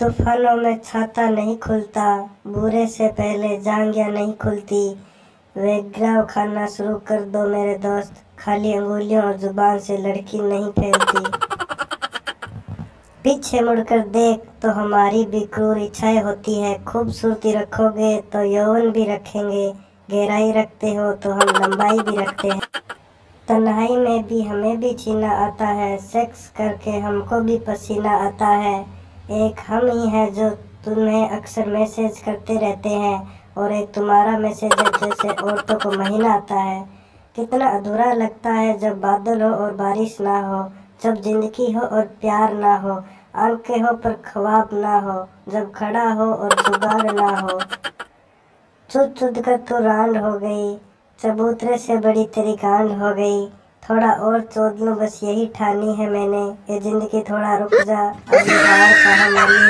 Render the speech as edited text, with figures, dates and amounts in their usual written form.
तूफानों में छाता नहीं खुलता, बुरे से पहले जांघिया नहीं खुलती। वेग्राव खाना शुरू कर दो मेरे दोस्त, खाली अंगुलियों और जुबान से लड़की नहीं फैलती। पीछे मुड़कर देख तो हमारी भी क्रूर इच्छाएं होती है। खूबसूरती रखोगे तो यौवन भी रखेंगे, गहराई रखते हो तो हम लंबाई भी रखते हैं। तन्हाई में भी हमें भी जीना आता है, सेक्स करके हमको भी पसीना आता है। एक हम ही है जो तुम्हें अक्सर मैसेज करते रहते हैं, और एक तुम्हारा मैसेज है जैसे औरतों को महीना आता है। कितना अधूरा लगता है जब बादल हो और बारिश ना हो, जब जिंदगी हो और प्यार ना हो, आंखें हो पर ख्वाब ना हो, जब खड़ा हो और जुगाड़ ना हो। चुद चुद कर तू रांड हो गई, चबूतरे से बड़ी तेरी गांड हो गई। थोड़ा और चोद लूं बस यही ठानी है मैंने, ये जिंदगी थोड़ा रुक जा, अभी हार कहाँ मेरी